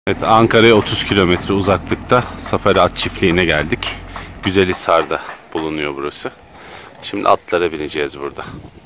Evet, Ankara'ya 30 kilometre uzaklıkta Safari At Çiftliği'ne geldik. Güzelhisar'da bulunuyor burası. Şimdi atlara bineceğiz burada.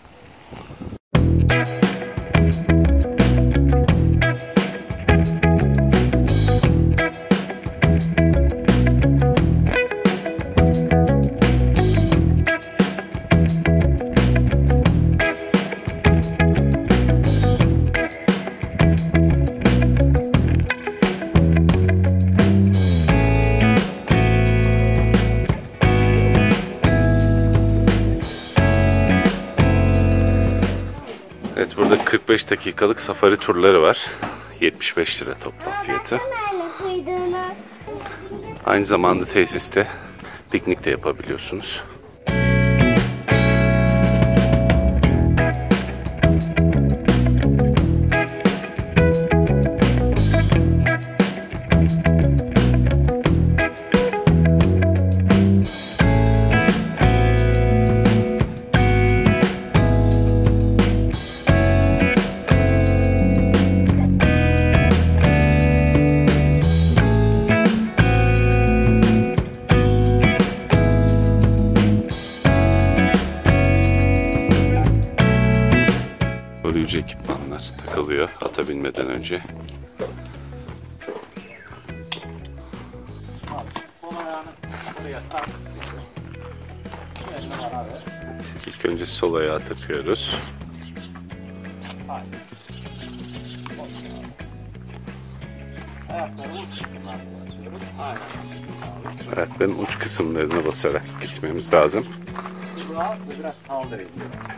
Evet, burada 45 dakikalık safari turları var. 75 lira toplam fiyatı. Aynı zamanda tesiste piknik de yapabiliyorsunuz. Koruyucu ekipmanlar takılıyor ata binmeden önce. İlk önce sol ayağı takıyoruz. Ayakların uç kısımlarına basarak gitmemiz lazım. Biraz kaldırayım.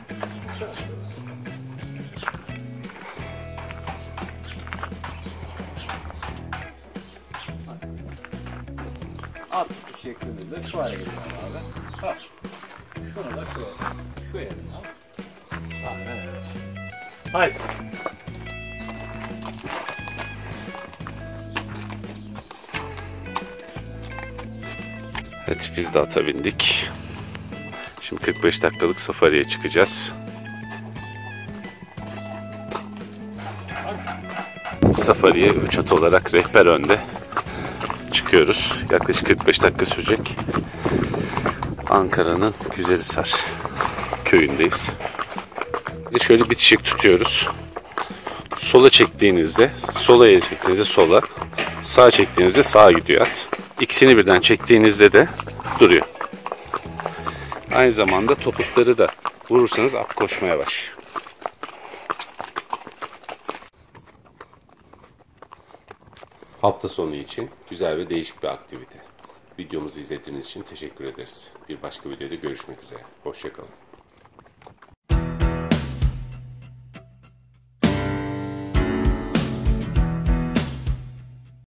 At tutuş şeklinde şu hale getirelim abi. Bak. Şunu da şöyle. Şu yerine al. Aynen öyle. Haydi. Evet, biz de ata bindik. Şimdi 45 dakikalık safariye çıkacağız. Safariye 3 at olarak rehber önde çıkıyoruz. Yaklaşık 45 dakika sürecek. Ankara'nın Güzelhisar köyündeyiz. Şöyle bitişik tutuyoruz. Sola çektiğinizde, sola el çektiğinizde sola, sağa çektiğinizde sağa gidiyor at. İkisini birden çektiğinizde de duruyor. Aynı zamanda topukları da vurursanız at koşmaya başlıyor. Hafta sonu için güzel ve değişik bir aktivite. Videomuzu izlediğiniz için teşekkür ederiz. Bir başka videoda görüşmek üzere. Hoşça kalın.